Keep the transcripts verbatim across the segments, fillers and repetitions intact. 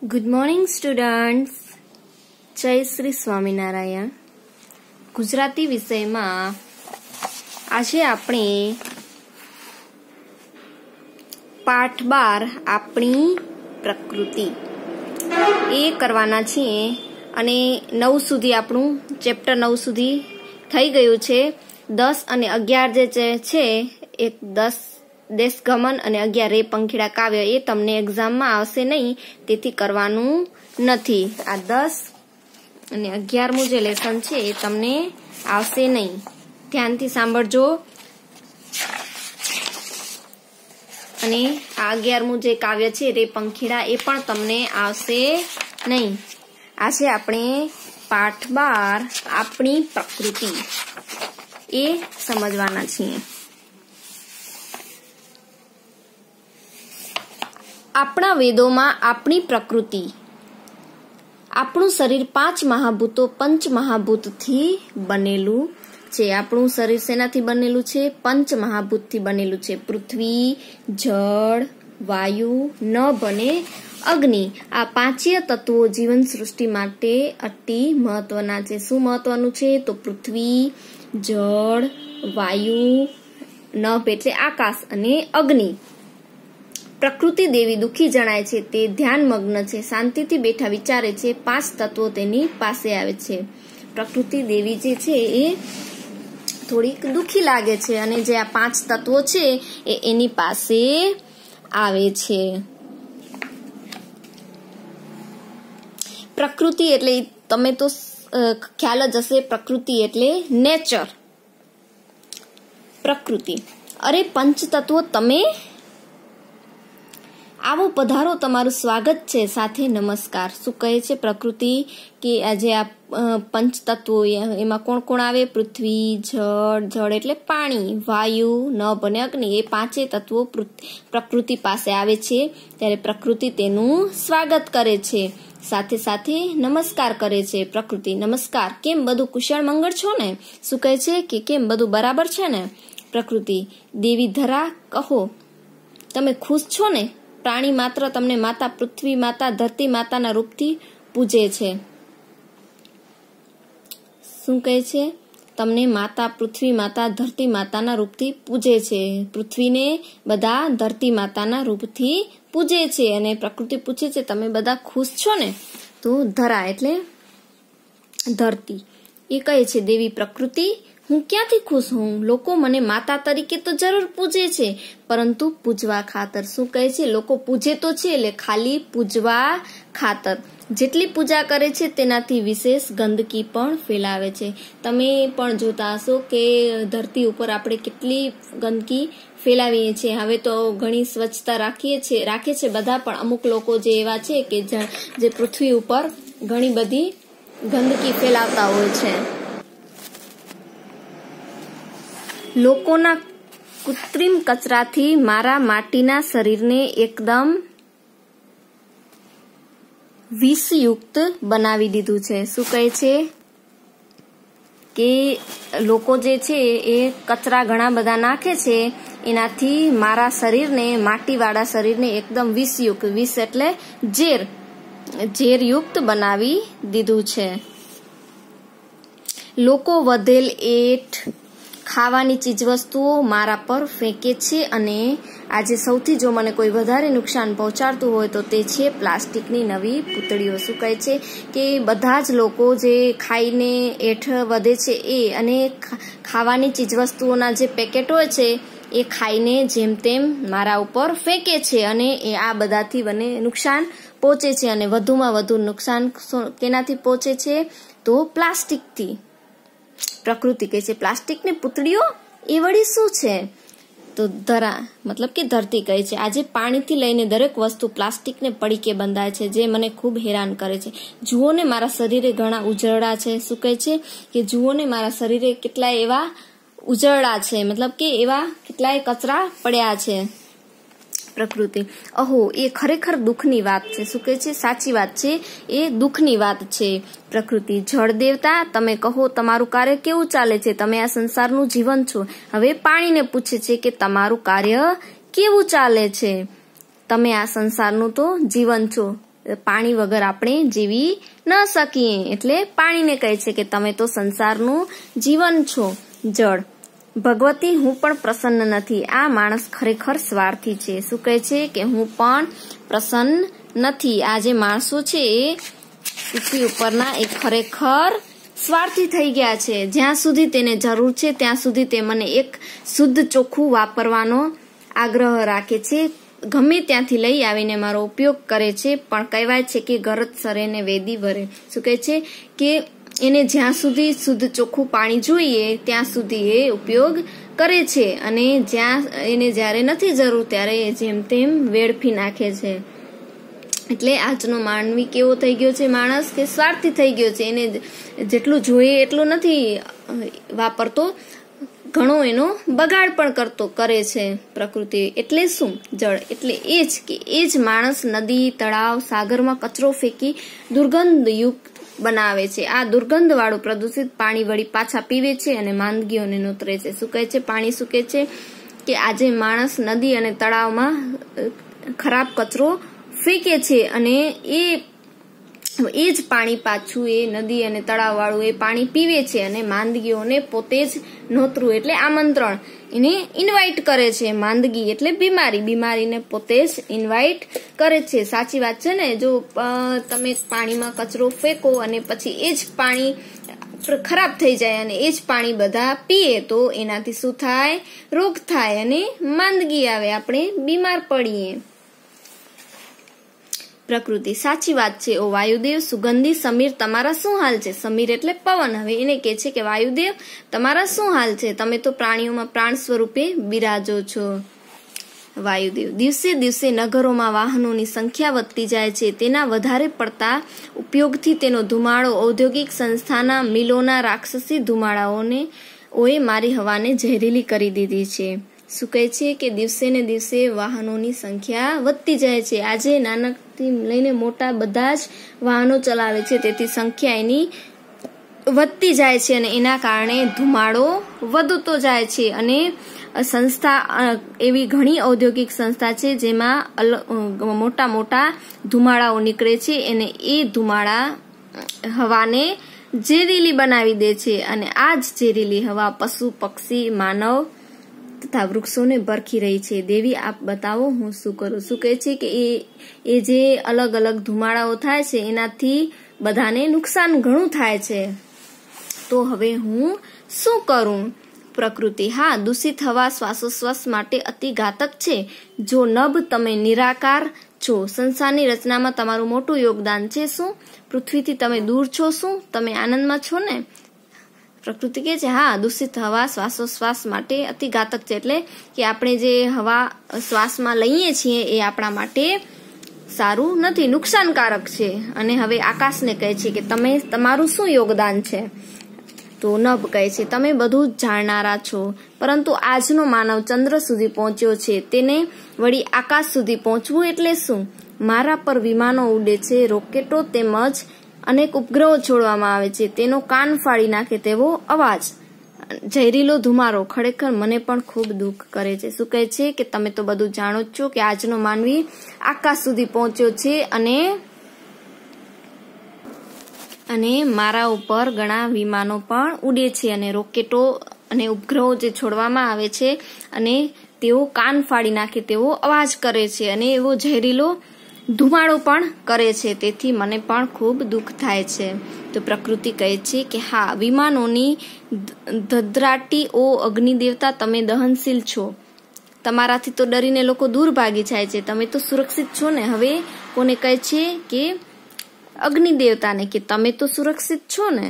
Good morning students, જય શ્રી સ્વામિનારાયણ. ગુજરાતી વિષયમાં આજે આપણે પાઠ બાર આપણી પ્રકૃતિ એ કરવાના છીએ અને નવ સુધી આપણું ચેપ્ટર નવ સુધી થઈ ગયું છે. દસ અને અગિયાર જે છે એક દસ દેશગમન અને અગિયાર રે પંખીડા કાવ્ય એ તમને એક્ઝામમાં આવશે નહીં, તેથી કરવાનું નથી. આ દસ અને અગિયારમું જે લેસન છે એ તમને આવશે નહીં, ધ્યાનથી સાંભળજો. અને આ અગિયારમું જે કાવ્ય છે રે પંખીડા એ પણ તમને આવશે નહીં. આજે આપણે પાઠ બાર આપણી પ્રકૃતિ એ સમજવાના છીએ. આપણા વેદોમાં આપણી પ્રકૃતિ, આપણું શરીર પાંચ મહાભૂતો પંચ મહાભૂતથી બનેલું છે. આપણું શરીર શેનાથી બનેલું છે? પંચ મહાભૂતથી બનેલું છે. પૃથ્વી, જળ, વાયુ, નભ અને અગ્નિ. આ પાંચીય તત્વો જીવન સૃષ્ટિ માટે અતિ મહત્વના છે. શું મહત્વનું છે? તો પૃથ્વી, જળ, વાયુ, નભ એટલે આકાશ અને અગ્નિ. પ્રકૃતિ દેવી દુઃખી જણાય છે, તે ધ્યાનમગ્ન છે, શાંતિથી બેઠા વિચારે છે, પાંચ તત્વો તેની પાસે આવે છે. પ્રકૃતિ દેવી જે છે એ થોડીક દુઃખી લાગે છે અને જે આ પાંચ તત્વો છે એ એની પાસે આવે છે. પ્રકૃતિ એટલે તમે તો ખ્યાલ જ હશે, પ્રકૃતિ એટલે નેચર. પ્રકૃતિ, અરે પંચ તત્વો તમે આવો પધારો, તમારું સ્વાગત છે, સાથે નમસ્કાર. શું કહે છે પ્રકૃતિ કે આજે આ પંચ તત્વો એમાં કોણ કોણ આવે? પૃથ્વી, જળ, જળ એટલે પાણી, વાયુ, નભ અને અગ્નિ એ પાંચે તત્વો પ્રકૃતિ પાસે આવે છે. ત્યારે પ્રકૃતિ તેનું સ્વાગત કરે છે, સાથે સાથે નમસ્કાર કરે છે. પ્રકૃતિ, નમસ્કાર, કેમ બધું કુશળ મંગળ છો ને? શું કહે છે કે કેમ બધું બરાબર છે ને? પ્રકૃતિ, દેવી ધરા, કહો તમે ખુશ છો ને? પ્રાણી માત્ર તમને માતા પૃથ્વી માતા ધરતી માતાના રૂપથી પૂજે છે. શું કહે છે? તમને માતા પૃથ્વી માતા ધરતી માતાના રૂપથી પૂજે છે. પૃથ્વીને બધા ધરતી માતાના રૂપથી પૂજે છે. અને પ્રકૃતિ પૂછે છે તમે બધા ખુશ છો ને? તો ધરા એટલે ધરતી એ કહે છે દેવી પ્રકૃતિ, હું ક્યાંથી ખુશ હોઉં? લોકો મને માતા તરીકે તો જરૂર પૂજે છે, પરંતુ પૂજવા ખાતર. શું કહે છે? લોકો પૂજે તો છે એટલે ખાલી પૂજવા ખાતર. જેટલી પૂજા કરે છે તેનાથી વિશેષ ગંદકી પણ ફેલાવે છે. તમે પણ જોતા હશો કે ધરતી ઉપર આપણે કેટલી ગંદકી ફેલાવીએ છીએ. હવે તો ઘણી સ્વચ્છતા રાખીએ છીએ રાખે છે બધા, પણ અમુક લોકો જે એવા છે કે જે પૃથ્વી ઉપર ઘણી બધી ગંદકી ફેલાવતા હોય છે. લોકોના કૃત્રિમ કચરાથી મારા માટીના શરીરને એકદમ વિષયુક્ત બનાવી દીધું છે. શું કહે છે કે લોકો જે છે એ કચરા ઘણા બધા નાખે છે, એનાથી મારા શરીરને, માટીવાળા શરીરને એકદમ વિષયુક્ત, વિષ એટલે ઝેર, ઝેરયુક્ત બનાવી દીધું છે. લોકો વધેલ એઠ, ખાવાની ચીજવસ્તુઓ મારા પર ફેંકે છે અને આજે સૌથી જો મને કોઈ વધારે નુકસાન પહોંચાડતું હોય તો તે છે પ્લાસ્ટિકની નવી પૂતળીઓ. શું કહે છે કે બધા જ લોકો જે ખાઈને એઠ વધે છે એ અને ખાવાની ચીજવસ્તુઓના જે પેકેટ હોય છે એ ખાઈને જેમ તેમ મારા ઉપર ફેંકે છે અને એ આ બધાથી મને નુકસાન પહોંચે છે. અને વધુમાં વધુ નુકસાન કેનાથી પહોંચે છે? તો પ્લાસ્ટિકથી. પ્રકૃતિ કહે છે પ્લાસ્ટિકની પૂતળીઓ એ વળી શું છે? તો ધરા મતલબ કે ધરતી કહે છે આજે પાણીથી લઈને દરેક વસ્તુ પ્લાસ્ટિકને પડીકે બંધાય છે, જે મને ખૂબ હેરાન કરે છે. જુઓ ને મારા શરીરે ઘણા ઉજરડા છે. શું કહે છે કે જુઓ ને મારા શરીરે કેટલાય એવા ઉજરડા છે, મતલબ કે એવા કેટલાય કચરા પડ્યા છે. પ્રકૃતિ, અહો એ ખરેખર દુઃખની વાત છે. શું કહે છે? સાચી વાત છે, એ દુઃખની વાત છે. પ્રકૃતિ, જળ દેવતા, તમે કહો તમારું કાર્ય કેવું ચાલે છે? તમે આ સંસારનું જીવન છો. હવે પાણીને પૂછે છે કે તમારું કાર્ય કેવું ચાલે છે? તમે આ સંસારનું તો જીવન છો. પાણી વગર આપણે જીવી ન શકીએ. એટલે પાણીને કહે છે કે તમે તો સંસારનું જીવન છો. જળ. ભગવતી, હું પણ પ્રસન્ન નથી. આ માણસ ખરેખર સ્વાર્થી છે. શું કહે છે કે હું પણ પ્રસન્ન નથી. આ જે માણસો છે એ પૃથ્વી ઉપરના એ ખરેખર સ્વાર્થી થઈ ગયા છે. જ્યાં સુધી તેને જરૂર છે ત્યાં સુધી તે મને એક શુદ્ધ ચોખ્ખું વાપરવાનો આગ્રહ રાખે છે. ગમે ત્યાંથી લઈ આવીને મારો ઉપયોગ કરે છે. પણ કહેવાય છે કે ગરજ સરે ને વેદી વરે. શું કહે છે કે એને જ્યાં સુધી શુદ્ધ ચોખ્ખું પાણી જોઈએ ત્યાં સુધી એ ઉપયોગ કરે છે અને જ્યાં એને જ્યારે નથી જરૂર ત્યારે જેમ તેમ વેડફી નાખે છે. એટલે આજનો માનવી કેવો થઈ ગયો છે? માણસ કે સ્વાર્થી થઈ ગયો છે. એને જેટલું જોઈએ એટલું નથી વાપરતો, ઘણો એનો બગાડ પણ કરતો કરે છે પ્રકૃતિ. એટલે શું? જળ. એટલે એ જ કે એ જ માણસ નદી, તળાવ, સાગરમાં કચરો ફેંકી દુર્ગંધયુક્ત બનાવે છે. આ દુર્ગંધ વાળું પ્રદૂષિત પાણી વળી પાછા પીવે છે અને માંદગીઓને નોતરે છે. શું કહે છે? પાણી શું કહે છે કે આજે માણસ નદી અને તળાવમાં ખરાબ કચરો ફેંકે છે અને એ એ જ પાણી પાછું એ નદી અને તળાવ વાળું એ પાણી પીવે છે અને માંદગીઓને પોતે જ નોતરું એટલે આમંત્રણ એને ઇન્વાઇટ કરે છે. માંદગી એટલે બીમારી, બીમારીને પોતે જ ઇન્વાઇટ કરે છે. સાચી વાત છે ને? જો તમે પાણીમાં કચરો ફેંકો અને પછી એ જ પાણી ખરાબ થઈ જાય અને એ જ પાણી બધા પીએ તો એનાથી શું થાય? રોગ થાય અને માંદગી આવે, આપણે બીમાર પડીએ. પ્રકૃતિ. સાચી વાત છે. ઓ વાયુદેવ, સુગંધી સમીર, તમારા શું હાલ છે? સમીર એટલે પવન. હવે એને કહે છે કે વાયુદેવ, તમારા શું હાલ છે? તમે તો પ્રાણીઓમાં પ્રાણ સ્વરૂપે બિરાજો છો. વાયુદેવ. દિવસે દિવસે નગરોમાં વાહનોની સંખ્યા વધતી જાય છે. તેના વધારે પડતા ઉપયોગથી તેનો ધુમાડો ઔદ્યોગિક સંસ્થાના, મિલોના રાક્ષસી ધુમાડાઓને ઓએ મારી હવાને ઝેરીલી કરી દીધી છે. શું કહે છે કે દિવસે ને દિવસે વાહનોની સંખ્યા વધતી જાય છે. આજે નાનકથી લઈને મોટા બધા જ વાહનો ચલાવે છે, તેથી સંખ્યા એની વધતી જાય છે અને એના કારણે ધુમાડો વધતો જાય છે. અને સંસ્થા એવી ઘણી ઔદ્યોગિક સંસ્થા છે જેમાં મોટા મોટા ધુમાડાઓ નીકળે છે અને એ ધુમાડા હવાને ઝેરીલી બનાવી દે છે અને આ જ ઝેરીલી હવા પશુ, પક્ષી, માનવ તથા વૃક્ષોને ભરખી રહી છે. દેવી, આપ બતાવો હું શું કરું? શું કહે છે કે એ એ જે અલગ અલગ ધુમાડાઓ થાય છે એનાથી બધાને નુકસાન ઘણું થાય છે. તો હવે હું શું કરું? પ્રકૃતિ. હા, દૂષિત હવા શ્વાસોશ્વાસ માટે અતિ ઘાતક છે. જો નભ, તમે નિરાકાર છો. સંસારની રચનામાં તમારું મોટું યોગદાન છે. શું પૃથ્વીથી તમે દૂર છો? શું તમે આનંદમાં છો ને? પ્રકૃતિ કહે છે હા, દૂષિત હવા શ્વાસોશ્વાસ માટે અતિ ઘાતક છે. એટલે કે આપણે જે હવા શ્વાસમાં લઈએ છીએ એ આપણા માટે સારું નથી, નુકસાનકારક છે. અને હવે આકાશને કહે છે કે તમે તમારું શું યોગદાન છે? તો નભ કહે છે તમે બધું જ જાણનારા છો, પરંતુ આજનો માનવ ચંદ્ર સુધી પહોંચ્યો છે, તેને વળી આકાશ સુધી પહોંચવું એટલે શું? મારા પર વિમાનો ઉડે છે, રોકેટો તેમજ અનેક ઉપગ્રહો છોડવામાં આવે છે. તેનો કાન ફાડી નાખે તેવો અવાજ, ઝેરીલો ધુમારો ખરેખર મને પણ ખૂબ દુઃખ કરે છે. શું કહે છે કે તમે તો બધું જાણો જ છો કે આજનો માનવી આકાશ સુધી પહોંચ્યો છે અને અને મારા ઉપર ઘણા વિમાનો પણ ઉડે છે અને રોકેટો અને ઉપગ્રહો જે છોડવામાં આવે છે અને તેઓ કાન ફાડી નાખે તેવો અવાજ કરે છે અને એવો ઝેરીલો ધુમાડો પણ કરે છે. તેથી મને પણ ખૂબ દુઃખ થાય છે. તો પ્રકૃતિ કહે છે કે હા, વિમાનોની ધધરાટી ઓ અગ્નિ દેવતા, તમે દહનશીલ છો. તમારાથી તો ડરીને લોકો દૂર ભાગી જાય છે. તમે તો સુરક્ષિત છો ને? હવે કોને કહે છે કે અગ્નિ દેવતાને કે તમે તો સુરક્ષિત છો ને?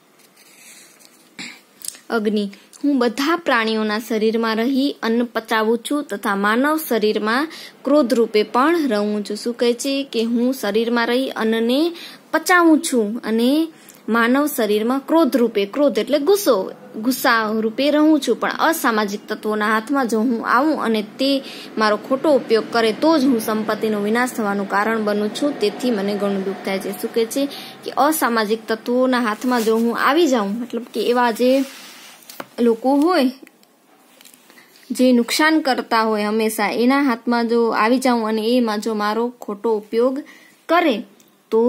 અગ્નિ. હું બધા પ્રાણીઓના શરીરમાં રહી અન્ન પચાવું છું તથા માનવ શરીરમાં ક્રોધ રૂપે પણ રહું છું. શું કહે છે કે હું શરીરમાં રહી અન્નને પચાવું છું અને માનવ શરીરમાં ક્રોધ રૂપે, ક્રોધ એટલે ગુસ્સો, ગુસ્સા રૂપે રહું છું. પણ અસામાજિક તત્વોના હાથમાં જો હું આવું અને તે મારો ખોટો ઉપયોગ કરે તો જ હું સંપત્તિનો વિનાશ થવાનું કારણ બનું છું. તેથી મને ઘણું દુઃખ થાય છે. શું કહે છે કે અસામાજિક તત્વોના હાથમાં જો હું આવી જાઉં, મતલબ કે એવા જે લોકો હોય જે નુકસાન કરતા હોય હંમેશા, એના હાથમાં જો આવી જાઉં અને એમાં જો મારો ખોટો ઉપયોગ કરે તો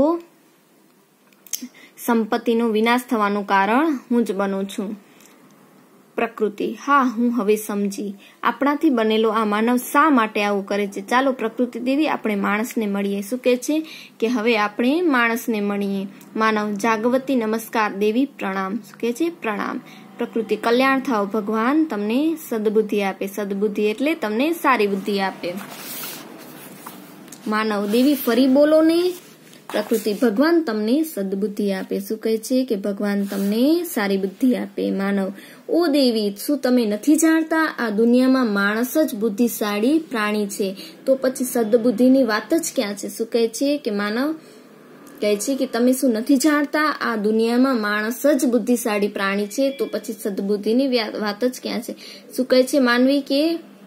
સંપત્તિનો વિનાશ થવાનું કારણ હું જ બનું છું. પ્રકૃતિ: હા, હું હવે સમજી. આપણાથી બનેલો આ માનવ શા માટે આવું કરે છે? ચાલો પ્રકૃતિ દેવી, આપણે માણસને મળીએ. શું કહે છે કે હવે આપણે માણસને મળીએ. માનવ: જાગવતી નમસ્કાર દેવી, પ્રણામ. શું કહે છે? પ્રણામ. પ્રકૃતિ: કલ્યાણ થાવ, ભગવાન તમને સદબુદ્ધિ આપે. સદબુદ્ધિ એટલે તમને સારી બુદ્ધિ આપે. માનવ: દેવી ફરી બોલો ને. પ્રકૃતિ: ભગવાન તમને સદબુદ્ધિ આપે. શું કહે છે કે ભગવાન તમને સારી બુદ્ધિ આપે. માનવ: ઓ દેવી, શું તમે નથી જાણતા આ દુનિયામાં માણસ જ બુદ્ધિશાળી પ્રાણી છે, તો પછી સદબુદ્ધિની વાત જ ક્યાં છે? શું કહે છે કે માનવ કહે છે કે તમે શું નથી જાણતા આ દુનિયામાં માણસ જ બુદ્ધિશાળી પ્રાણી છે, તો પછી સદબુદ્ધિની વાત જ ક્યાં છે? શું કહે છે માનવી કે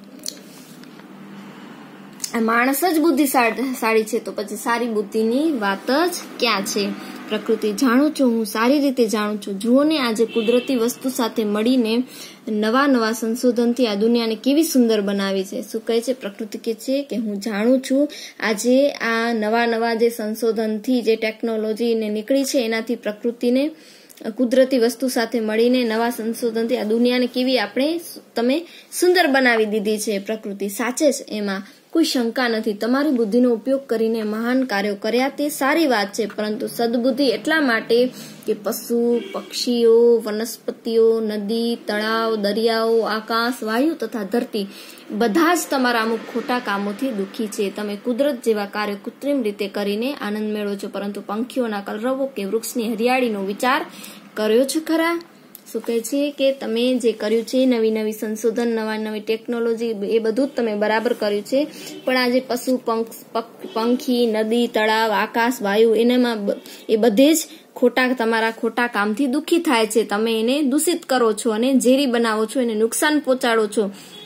માણસ જ બુદ્ધિશાળી છે, તો પછી સારી બુદ્ધિની વાત જ ક્યાં છે? પ્રકૃતિ: જાણું છું, હું સારી રીતે જાણું છું. જુઓ ને, આજે કુદરતી વસ્તુ સાથે મળીને નવા નવા સંશોધનથી આ દુનિયાને કેવી સુંદર બનાવી છે. શું કહે છે? પ્રકૃતિ કહે છે કે હું જાણું છું, આજે આ નવા નવા જે સંશોધનથી જે ટેકનોલોજી ને નીકળી છે એનાથી પ્રકૃતિને કુદરતી વસ્તુ સાથે મળીને નવા સંશોધનથી આ દુનિયાને કેવી આપણે તમે સુંદર બનાવી દીધી છે. પ્રકૃતિ: સાચે જ, એમાં કોઈ શંકા નથી. તમારી બુદ્ધિનો ઉપયોગ કરીને મહાન કાર્યો કર્યા તે સારી વાત છે, પરંતુ સદબુદ્ધિ એટલા માટે કે પશુ પક્ષીઓ, વનસ્પતિઓ, નદી, તળાવ, દરિયાઓ, આકાશ, વાયુ તથા ધરતી બધા જ તમારા અમુક ખોટા કામોથી દુઃખી છે. તમે કુદરત જેવા કાર્યો કૃત્રિમ રીતે કરીને આનંદ મેળવો છો, પરંતુ પંખીઓના કલરવો કે વૃક્ષની હરિયાળીનો વિચાર કર્યો છે ખરા? શું કહે છે કે તમે જે કર્યું છે નવી નવી સંશોધન, નવા નવી ટેકનોલોજી, એ બધું જ તમે બરાબર કર્યું છે, પણ આજે પશુ પંખી, નદી, તળાવ, આકાશ, વાયુ એનામાં એ બધે જ ખોટા તમારા ખોટા કામથી દુઃખી થાય છે. તમે એને દૂષિત કરો છો અને ઝેરી બનાવો છો, એને નુકસાન પહોંચાડો છો.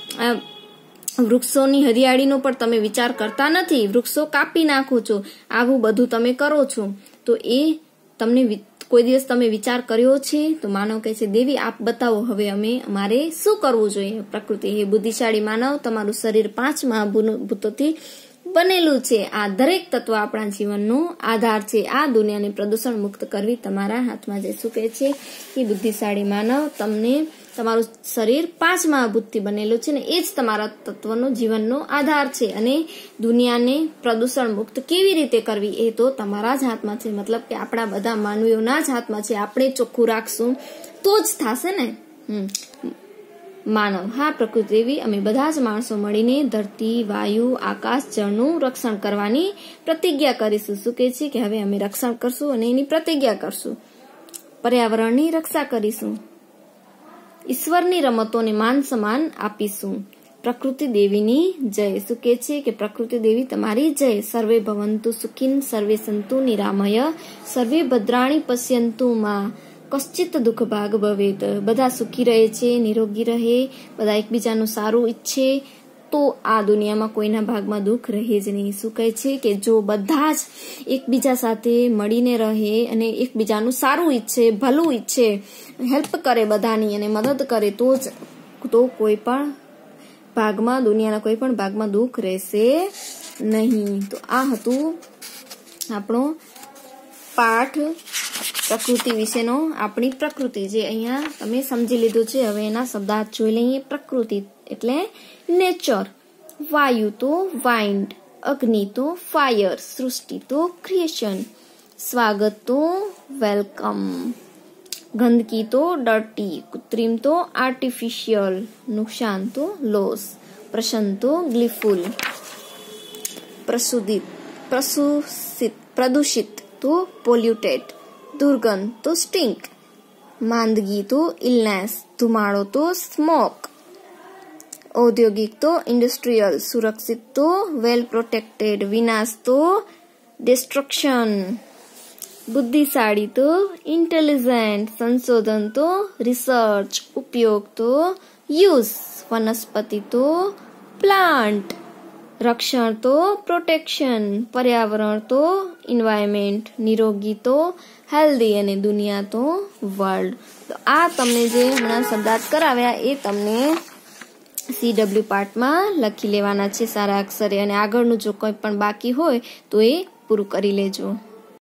વૃક્ષોની હરિયાળીનો પણ તમે વિચાર કરતા નથી, વૃક્ષો કાપી નાખો છો, આવું બધું તમે કરો છો. તો એ તમને કોઈ દિવસ તમે વિચાર કર્યો છે? તો માનવ કહે છે દેવી આપ બતાવો, હવે અમે અમારે શું કરવું જોઈએ? પ્રકૃતિ: હે બુદ્ધિશાળી માનવ, તમારું શરીર પાંચ મહાભૂતોથી બનેલું છે. આ દરેક તત્વ આપણા જીવનનો આધાર છે. આ દુનિયાને પ્રદૂષણ મુક્ત કરવી તમારા હાથમાં છે. શું કહે છે કે બુદ્ધિશાળી માનવ, તમને તમારું શરીર પાંચ મહાભૂતથી બનેલું છે ને એ જ તમારા તત્વનો જીવનનો આધાર છે, અને દુનિયાને પ્રદૂષણ મુક્ત કેવી રીતે કરવી એ તો તમારા જ હાથમાં છે. મતલબ કે આપણા બધા માનવીઓના જ હાથમાં છે. આપણે ચોખ્ખું રાખશું તો જ થશે ને. હમ માનવ: હા પ્રકૃતિ દેવી, અમે બધા જ માણસો મળીને ધરતી, વાયુ, આકાશ, જળનું રક્ષણ કરવાની પ્રતિજ્ઞા કરીશું. શું કહે છે કે હવે અમે રક્ષણ કરશું અને એની પ્રતિજ્ઞા કરશું. પર્યાવરણની રક્ષા કરીશું. ઈશ્વરની રમતોને માન સન્માન આપીશું. પ્રકૃતિ દેવીની જય. શું કહે છે કે પ્રકૃતિ દેવી તમારી જય. સર્વે ભવંતુ સુખિન, સર્વે સંતુ નિરામય, સર્વે ભદ્રાણી પશ્યંતુ માં કશ્ચિત દુઃખ ભાગ ભવેત. બધા સુખી રહે છે, નિરોગી રહે, બધા એકબીજાનું સારું ઈચ્છે, તો આ દુનિયામાં કોઈના ભાગમાં દુઃખ રહે જ નહીં. શું કહે છે કે જો બધા જ એકબીજા સાથે મળીને રહે અને એકબીજાનું સારું ઈચ્છે, ભલું ઈચ્છે, હેલ્પ કરે બધાની અને મદદ કરે, તો જ તો કોઈ પણ ભાગમાં દુનિયાના કોઈ પણ ભાગમાં દુઃખ રહેશે નહીં. તો આ હતું આપણો પાઠ પ્રકૃતિ વિશેનો. આપણી પ્રકૃતિ જે અહીંયા તમે સમજી લીધું છે. હવે એના શબ્દાર્થ જોઈ લઈએ. પ્રકૃતિ એટલે નેચર, વાયુ તો વાઇન્ડ, અગ્નિ તો ફાયર, સૃષ્ટિ તો ક્રિએશન, સ્વાગત તો વેલકમ, ગંદકી તો ડર્ટી, કૃત્રિમ તો આર્ટિફિશિયલ, નુકસાન તો લોસ, પ્રસન્ન તો ગ્લીફુલ, પ્રસુદિત પ્રસુષિત પ્રદૂષિત તો પોલ્યુટેડ, દુર્ગંધ તો સ્ટિંક, માંદગી તો ઇલનેસ, ધુમાડો તો સ્મોક, ઔદ્યોગિક તો ઇન્ડસ્ટ્રીયલ, સુરક્ષિત તો વેલ પ્રોટેક્ટેડ, વિનાશ તો ડિસ્ટ્રક્શન, બુદ્ધિશાળી તો ઇન્ટેલિજન્ટ, સંશોધન તો રિસર્ચ, ઉપયોગ તો યુઝ, વનસ્પતિ તો પ્લાન્ટ, રક્ષણ તો પ્રોટેક્શન, પર્યાવરણ તો એન્વાયરમેન્ટ, નિરોગી તો હેલ્ધી અને દુનિયા તો વર્લ્ડ. તો આ તમને જે હમણાં શબ્દાર્થ કરાવ્યા એ તમને સી ડબલ્યુ પાર્ટમાં લખી લેવાના છે સારા અક્ષરે, અને આગળનું જો કોઈ પણ બાકી હોય તો એ પૂરું કરી લેજો.